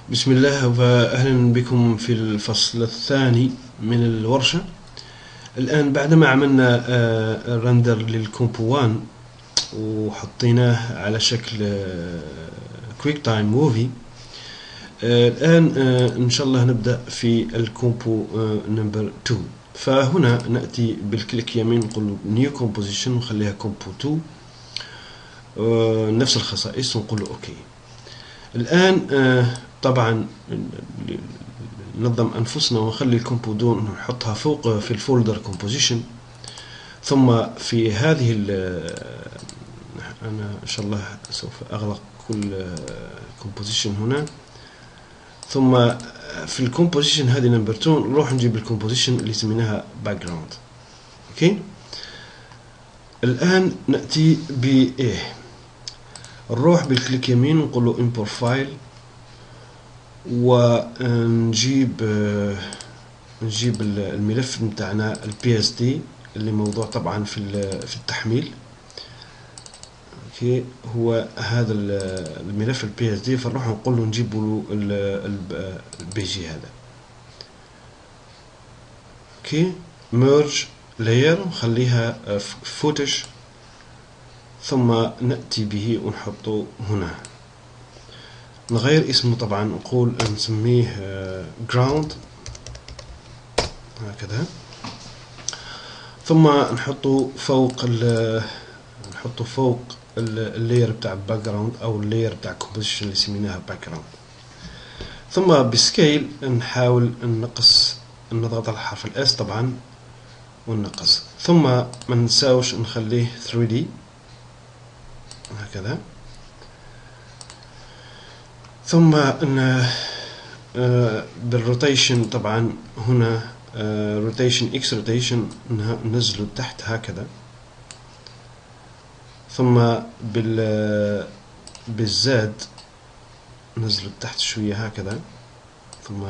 بسم الله وأهلا بكم في الفصل الثاني من الورشة. الآن بعدما عملنا رندر للكومبو 1 وحطيناه على شكل كويك تايم موفي، الآن إن شاء الله نبدأ في الكومبو نمبر 2. فهنا نأتي بالكليك يمين نقول نيو كومبوزيشن ونخليها كومبو 2، نفس الخصائص ونقول اوكي. الآن طبعا ننظم أنفسنا ونخلي الكومبو دون نحطها فوق في الفولدر كومبوزيشن، ثم في هذه أنا إن شاء الله سوف أغلق كل كومبوزيشن هنا، ثم في الكومبوزيشن هذه نمبر 2 نروح نجيب الكومبوزيشن اللي سميناها باك جراوند. اوكي. الآن نأتي بإيه، نروح بالكليك يمين نقول له import file ونجيب الملف متاعنا PSD اللي موضوع طبعا في التحميل. اوكي، هو هذا الملف PSD، فنروح نقول له نجيب له البيجي هذا. اوكي، merge layer نخليها footage، ثم نأتي به ونحطه هنا. نغير اسمه طبعا، نقول نسميه ground هكذا، ثم نحطه فوق اللاير بتاع باك جراوند او اللاير بتاع كومبوزيشن اللي سميناها باك جراوند. ثم بسكيل نحاول نضغط على حرف الاس طبعا وننقص، ثم ما ننساوش نخليه 3D هكذا. ثم بالروتيشن طبعا هنا روتيشن اكس روتيشن ننزله تحت هكذا، ثم بالزاد ننزله تحت شوية هكذا، ثم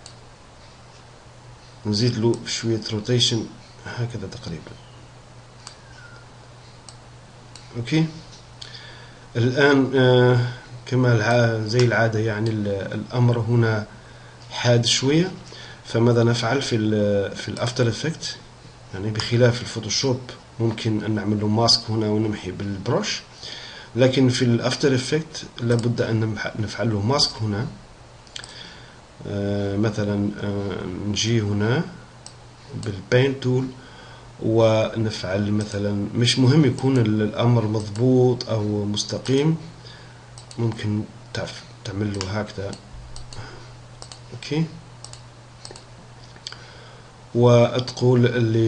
نزيد له شوية روتيشن هكذا تقريبا. اوكي. الآن كما زي العادة يعني الأمر هنا حاد شوية، فماذا نفعل في الأفتر إفكت؟ يعني بخلاف الفوتوشوب ممكن أن نعمل له ماسك هنا ونمحي بالبروش، لكن في الأفتر إفكت لابد أن نفعل له ماسك هنا. مثلا نجي هنا بالبين تول ونفعل مثلا، مش مهم يكون الأمر مضبوط أو مستقيم، ممكن تعمل له هكذا. اوكي، وتقول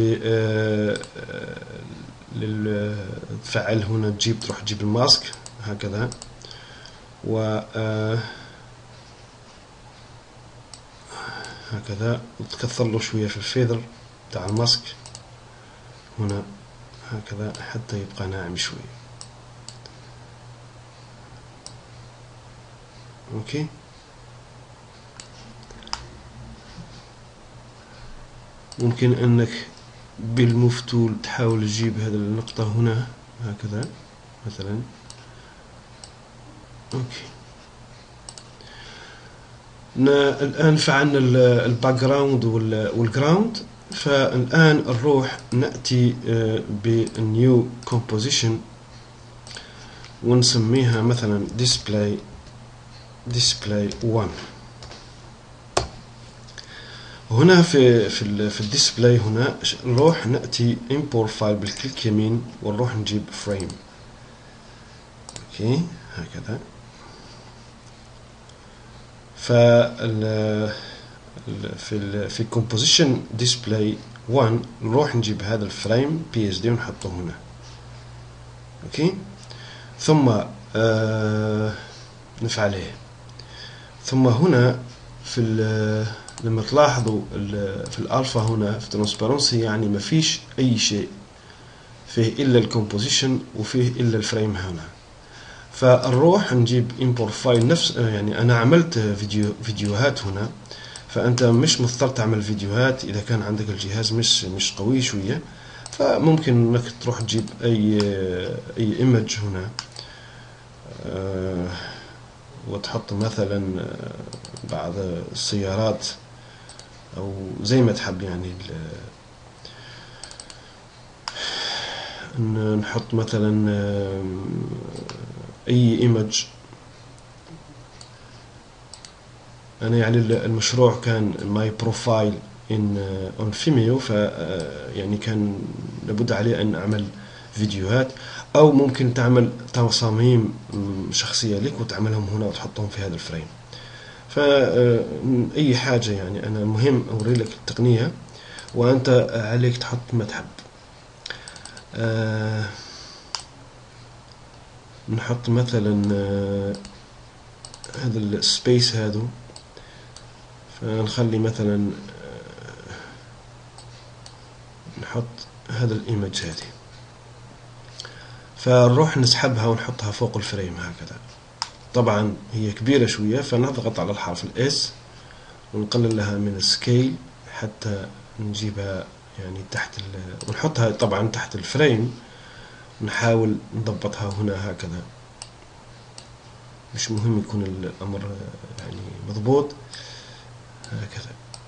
اللي تفعل هنا تروح تجيب الماسك هكذا، و هكذا وتكثر له شوية في الفيذر بتاع الماسك هنا هكذا حتى يبقى ناعم شوية. اوكي. ممكن انك بالموف تول تحاول تجيب هذه النقطة هنا هكذا مثلا. اوكي. الان فعلنا الباك جراوند والجراوند، فالان نروح نأتي بنيو كومبوزيشن ونسميها مثلا display 1. هنا في الديسبلاي هنا نروح نأتي import file بالكليك يمين ونروح نجيب frame. اوكي هكذا. في composition display 1 نروح نجيب هذا الفريم PSD ونحطه هنا. اوكي، ثم نفعله. ثم هنا لما تلاحظوا في الالفا هنا في ترانسبيرنسي يعني ما فيش اي شيء فيه الا الكومبوزيشن وفيه الا الفريم هنا، فنروح نجيب import file نفس يعني انا عملت فيديوهات هنا، فانت مش مضطر تعمل فيديوهات اذا كان عندك الجهاز مش قوي شوية، فممكن انك تروح تجيب اي ايمج هنا وتحط مثلا بعض السيارات او زي ما تحب يعني نحط مثلا اي ايمج. انا يعني المشروع كان ماي بروفايل ان اون فيميو، ف يعني كان لابد علي ان اعمل فيديوهات، او ممكن تعمل تصاميم شخصية لك وتعملهم هنا وتحطهم في هذا الفريم. فأي حاجة يعني أنا مهم أوري لك التقنية وأنت عليك تحط ما تحب. نحط مثلا هذا السبيس هذا، فنخلي مثلا نحط هذا الايمج هذه، فنروح نسحبها ونحطها فوق الفريم هكذا. طبعا هي كبيرة شوية، فنضغط على الحرف الاس ونقلل لها من السكيل حتى نجيبها يعني تحت ونحطها طبعا تحت الفريم. نحاول نضبطها هنا هكذا، مش مهم يكون الأمر يعني مضبوط هكذا.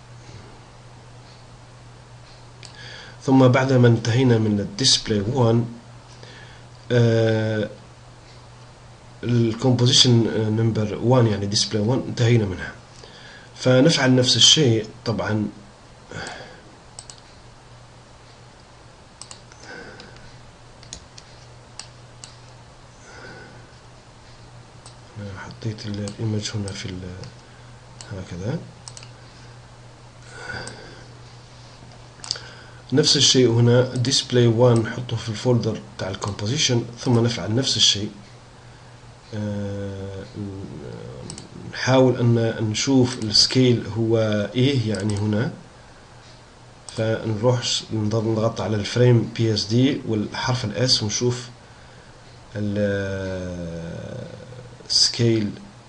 ثم بعد ما انتهينا من الديسبلاي 1 الكومبوزيشن نمبر 1 يعني ديسبلاي 1 انتهينا منها، فنفعل نفس الشيء. طبعا أنا حطيت الايمج هنا في هكذا. نفس الشيء هنا display 1 نحطه في الفولدر تاع الكومبوزيشن، ثم نفعل نفس الشيء. نحاول ان نشوف السكيل هو ايه يعني هنا، فنروح نضغط على الفريم بي اس دي والحرف الاس ونشوف السكيل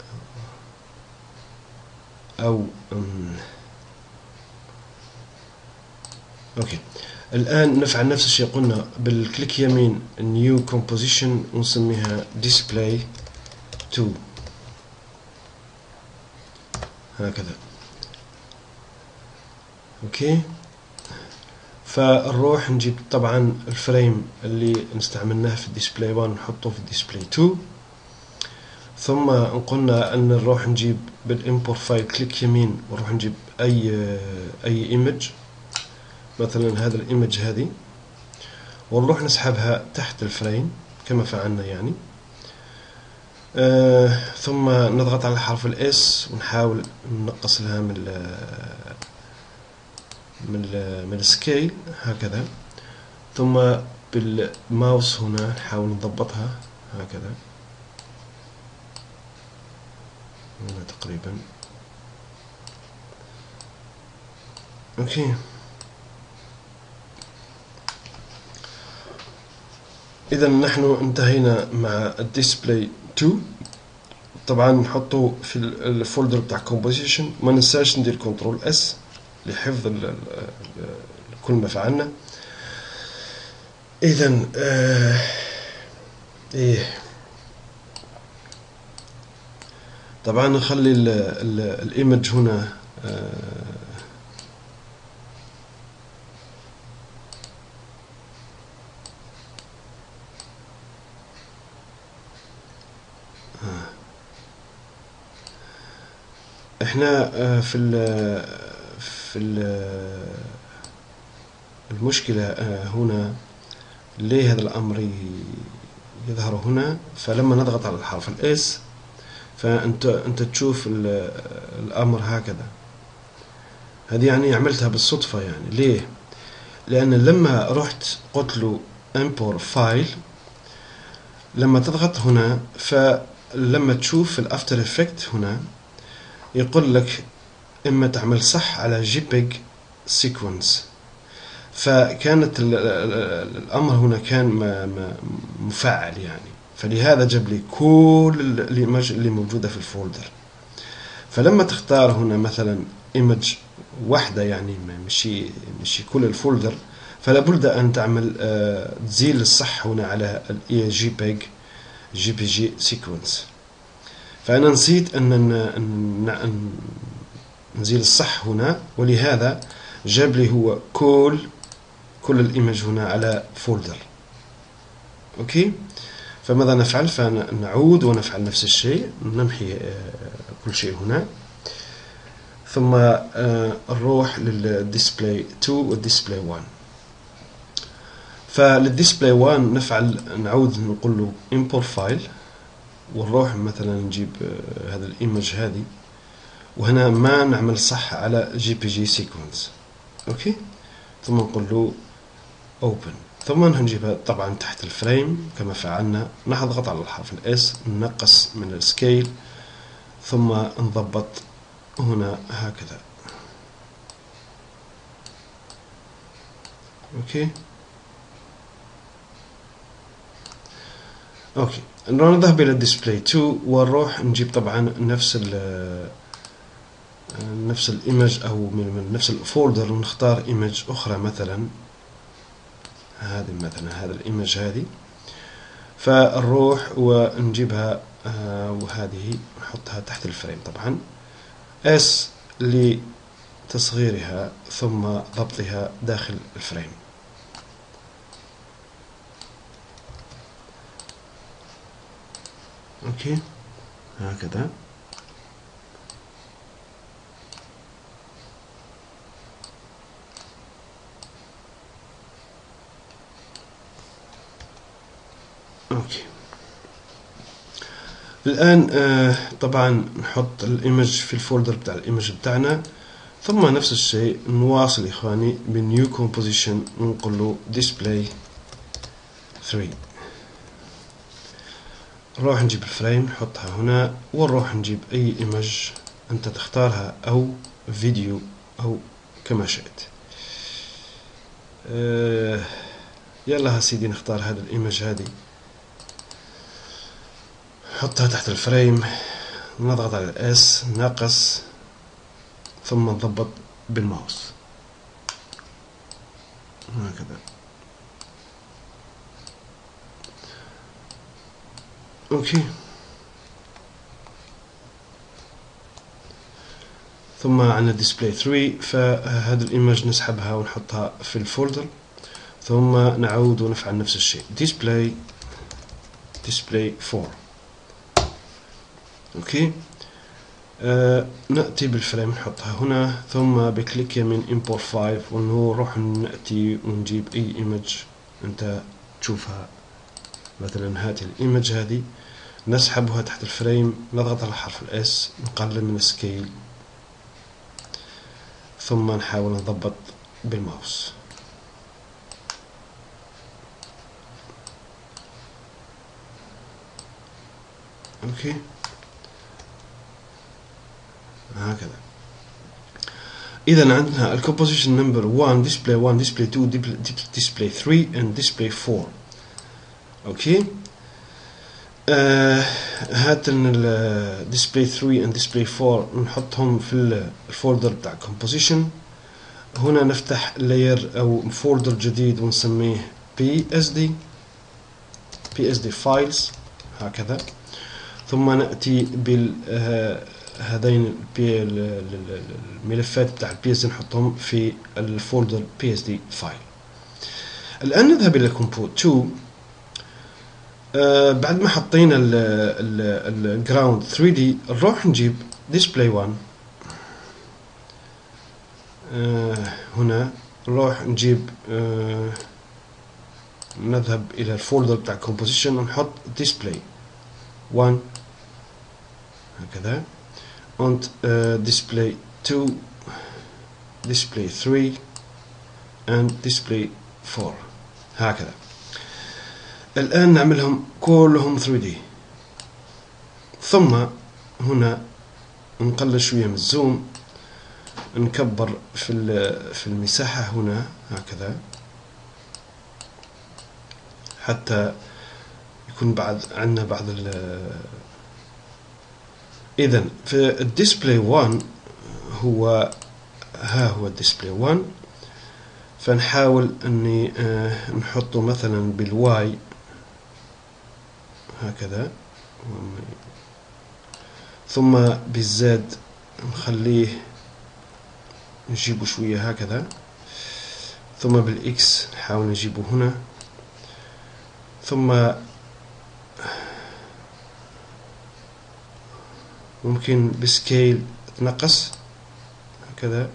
او اوكي. الان نفعل نفس الشيء، قلنا بالكليك يمين نيو كومبوزيشن ونسميها display 2 هكذا. اوكي، فنروح نجيب طبعا الفريم اللي نستعملناه في الديسبلاي 1 نحطه في الديسبلاي 2. ثم قلنا ان نروح نجيب بالامبورت فايل كليك يمين ونروح نجيب اي ايمج، مثلا هذا الايمج هذه، ونروح نسحبها تحت الفريم كما فعلنا يعني. ثم نضغط على حرف الاس ونحاول ننقص لها من السكيل هكذا. ثم بالماوس هنا نحاول نضبطها هكذا هنا تقريبا. اوكي، اذا نحن انتهينا مع الديسبلاي 2. طبعا نحطه في الفولدر بتاع كومبوزيشن، ما ننساش ندير كنترول اس لحفظ كل ما فعلنا. اذا ايه طبعا نخلي الايمج هنا احنا في المشكلة هنا ليه هذا الامر يظهر هنا. فلما نضغط على الحرف الاس فانت تشوف الامر هكذا. هذه يعني عملتها بالصدفة يعني. ليه؟ لان لما رحت قلت له import file، لما تضغط هنا فلما تشوف الافتر افكت هنا يقول لك اما تعمل صح على جيبيج سيكونس، فكانت الامر هنا كان مفعل يعني، فلهذا جاب لي كل الايمج اللي موجوده في الفولدر. فلما تختار هنا مثلا ايمج واحده يعني مش كل الفولدر، فلا بد ان تعمل تزيل الصح هنا على جي بي جي سيكونس. فأنا نسيت أن نزيل الصح هنا، ولهذا جاب لي هو كل الإيمج هنا على فولدر. أوكي، فماذا نفعل؟ فنعود ونفعل نفس الشيء، نمحي كل شيء هنا، ثم نروح للديسبلاي 2 والديسبلاي 1. فللديسبلاي 1 نعود نقول له import file، ونروح مثلا نجيب هذا الايمج هذه، وهنا ما نعمل صح على JPG sequence. اوكي، ثم نقول له open، ثم نجيبها طبعا تحت الفريم كما فعلنا، نضغط على الحرف الاس، ننقص من السكيل، ثم نضبط هنا هكذا. اوكي اوكي، نذهب الى ديسبلاي 2 ونروح نجيب طبعا نفس الايمج او من نفس الفولدر، ونختار ايمج اخرى مثلا هذا الايمج هذه، فنروح ونجيبها وهذه نحطها تحت الفريم طبعا، اس لتصغيرها ثم ضبطها داخل الفريم. اوكي هكذا. اوكي، الان طبعا نحط الايمج في الفولدر بتاع الايمج بتاعنا، ثم نفس الشيء نواصل اخواني بالنيو كومبوزيشن، ونقول له ديسبلاي 3. نروح نجيب الفريم نحطها هنا، ونروح نجيب اي ايمج انت تختارها او فيديو او كما شئت. يلا سيدي نختار هذا الايمج هذه، نحطها تحت الفريم، نضغط على الاس، نقص، ثم نضبط بالماوس هكذا. اوكي، ثم عندنا ديسبلاي 3، فهذا الايمج نسحبها ونحطها في الفولدر، ثم نعود ونفعل نفس الشيء ديسبلاي 4. اوكي، نأتي بالفريم نحطها هنا، ثم بكليك يمين import file، ونروح نأتي ونجيب اي ايمج انت تشوفها، مثلا هذه الايمج هذه، نسحبها تحت الفريم، نضغط على حرف الاس، نقلل من السكيل، ثم نحاول نضبط بالماوس. اوكي هكذا. اذا عندنا الكومبوزيشن نمبر 1 ديسبلاي 1 ديسبلاي 2 ديسبلاي 3 and ديسبلاي 4. اوكي، هاتن الديسبلاي 3 and ديسبلاي 4 نحطهم في الفولدر بتاع كومبوزيشن. هنا نفتح لاير او فولدر جديد ونسميه PSD files هكذا، ثم نأتي بال هذين الملفات بتاع PSD نحطهم في الفولدر PSD فايل. الآن نذهب إلى كومبو 2. بعد ما حطينا الجراوند 3D، نروح نجيب ديسبلاي 1. هنا نروح نجيب نذهب إلى الفولدر بتاع كومبوزيشن ونحط ديسبلاي 1 هكذا، und display 2 display 3 and display 4 هكذا. الآن نعملهم كلهم 3D، ثم هنا نقلل شوية من الزوم، نكبر في المساحة هنا هكذا، حتى يكون عندنا بعض إذن في الديسبلاي 1 هو الديسبلاي 1، فنحاول أني نحطه مثلا بالواي هكذا، ثم بالزاد نخليه نجيبه شوية هكذا، ثم بالإكس نحاول نجيبه هنا، ثم ممكن بسكيل تنقص هكذا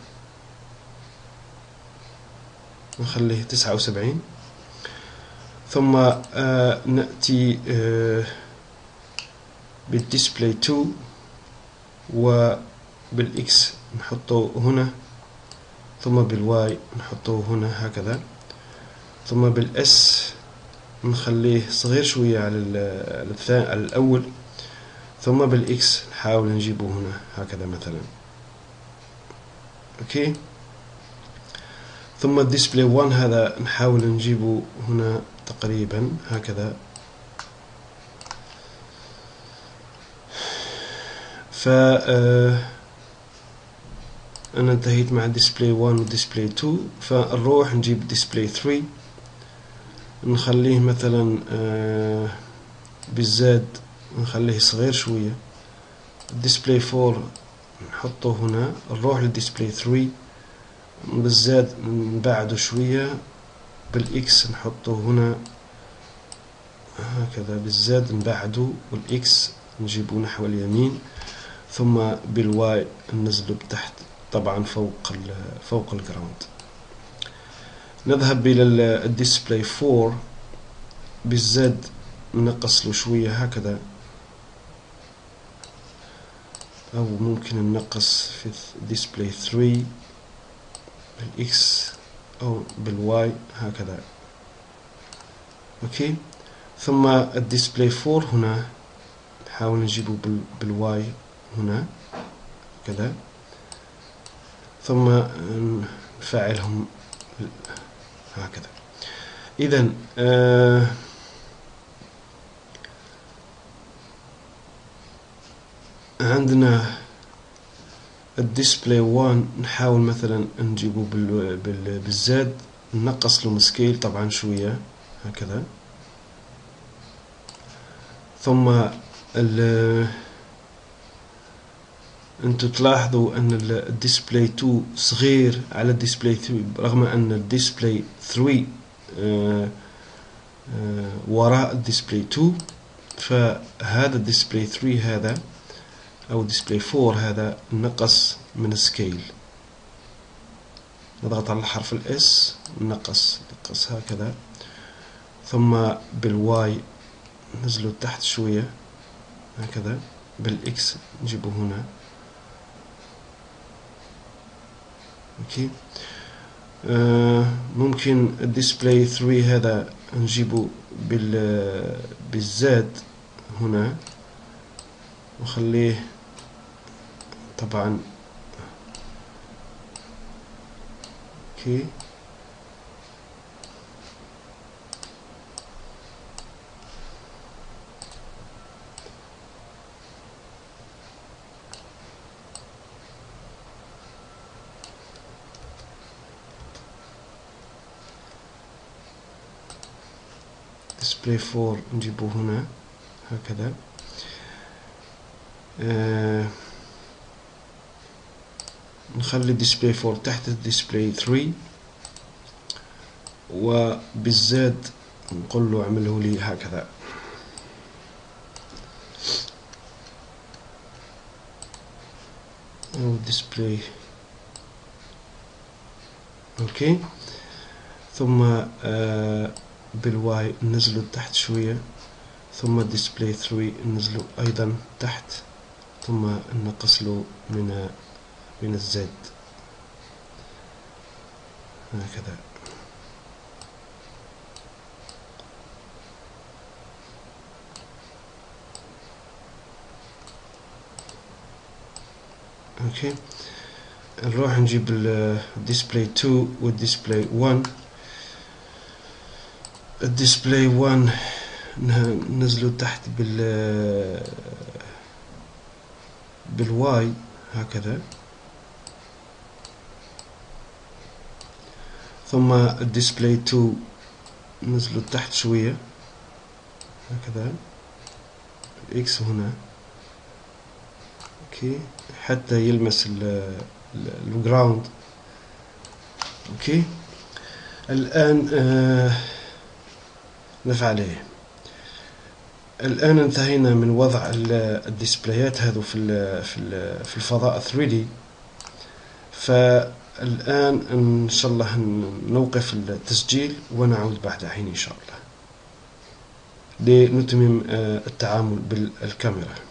نخليه 79. ثم نأتي بالديسبلاي 2 وبالإكس نحطه هنا، ثم بالواي نحطه هنا هكذا، ثم بالإس نخليه صغير شوية على الأول، ثم بالإكس نحاول نجيبه هنا هكذا مثلا. أوكي. ثم الديسبلاي 1 هذا نحاول نجيبه هنا تقريبا هكذا. أنا انتهيت مع ديسبلاي 1 وديسبلاي 2، فنروح نجيب ديسبلاي 3 نخليه مثلا بالزاد نخليه صغير شوية. الديسبلاي 4 نحطه هنا، نروح للديسبلاي 3 بالزاد نبعده شوية، بالإكس نحطه هنا هكذا بالزاد نبعده، والإكس نجيبه نحو اليمين، ثم بالواي ننزله بتحت طبعا فوق الجراوند. نذهب إلى الديسبلاي 4 بالزد ننقص له شوية هكذا، أو ممكن ننقص في ديسبلاي 3 بالإكس أو بالواي هكذا. أوكي. ثم الديسبلاي 4 هنا نحاول نجيبه بالواي هنا كذا، ثم نفعلهم هكذا. إذن عندنا الديسبلاي 1 نحاول مثلا نجيبه بالزاد، ننقص له مسكيل طبعا شوية هكذا، ثم انتو تلاحظوا ان الديسبلاي 2 صغير على الديسبلاي 3، رغم ان الديسبلاي 3 وراء الديسبلاي 2، فهذا الديسبلاي 3 هذا او ديسبلاي 4 هذا نقص من السكيل. نضغط على الحرف الاس نقص هكذا، ثم بالواي نزله تحت شوية هكذا، بالاكس نجيبه هنا. اوكي. ممكن الديسبلاي 3 هذا نجيبه بالزاد هنا وخليه طبعا. اوكي. ديسبلاي 4 نجيبه هنا هكذا. نخلي ديسبلاي 4 تحت الديسبلاي 3، وبالزاد نقول له اعمله لي هكذا. او ديسبلاي. اوكي. ثم بالواي ننزله تحت شوية، ثم الديسبلاي 3 ننزله ايضا تحت، ثم نقص له من الزد هكذا. اوكي. نروح نجيب الديسبلاي 2 والديسبلاي 1. الديسبلاي 1 ننزله تحت بالواي هكذا، ثم الديسبلاي 2 ننزله تحت شوية هكذا، اكس هنا، اوكي حتى يلمس الجراوند. اوكي الآن نفعله. الآن انتهينا من وضع الديسبلايات هذو في الفضاء 3D. فالآن إن شاء الله نوقف التسجيل ونعود بعد حين إن شاء الله لنتمم التعامل بالكاميرا.